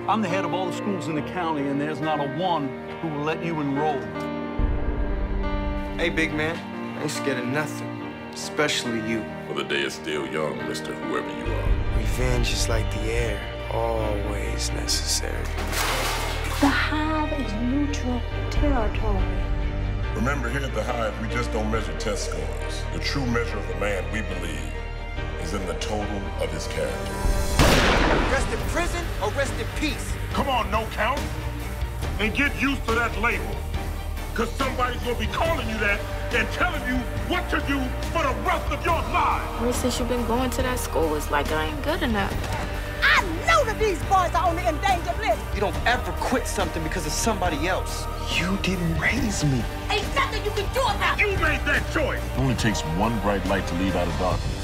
I'm the head of all the schools in the county, and there's not a one who will let you enroll. Hey, big man, I ain't scared of nothing, especially you. Well, the day is still young, Mr. Whoever you are. Revenge is like the air, always necessary. The Hive is neutral territory. Remember, here at the Hive, we just don't measure test scores. The true measure of a man, we believe, is in the total of his character. Rest in prison or rest in peace? Come on, no count, and get used to that label. Because somebody's going to be calling you that and telling you what to do for the rest of your life. Ever since you've been going to that school, it's like I ain't good enough. I know that these boys are on the endangered list. You don't ever quit something because of somebody else. You didn't raise me. Ain't nothing you can do about it. You made that choice. It only takes one bright light to lead out of darkness.